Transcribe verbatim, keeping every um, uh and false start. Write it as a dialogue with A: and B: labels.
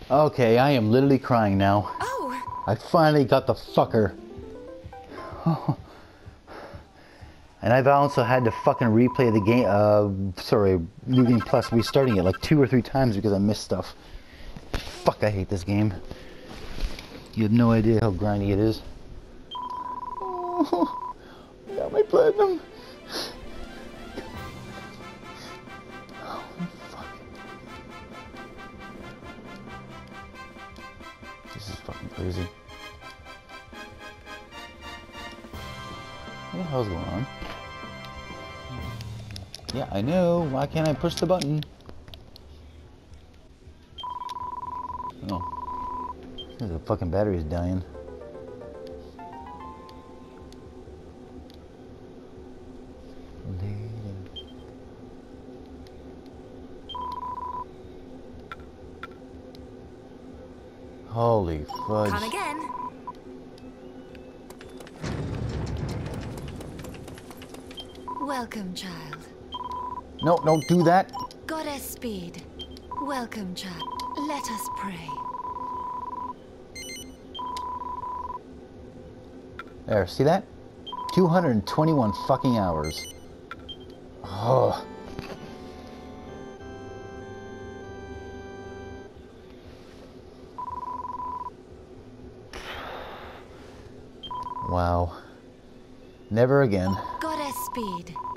A: Okay, I am literally crying now.
B: Oh.
A: I finally got the fucker. And I've also had to fucking replay the game, uh, sorry, New Game Plus, restarting it like two or three times because I missed stuff. Fuck, I hate this game. You have no idea how grindy it is. Oh, I got my platinum. Oh, fuck. This is fucking crazy. What the hell's going on? Yeah, I know. Why can't I push the button? Oh. The fucking battery's dying. Holy fudge.
B: Come again. Welcome, child.
A: No, don't do that.
B: Goddess Speed. Welcome, child. Let us pray.
A: There, see that? two hundred twenty-one fucking hours. Oh. Wow. Never again.
B: Goddess Speed.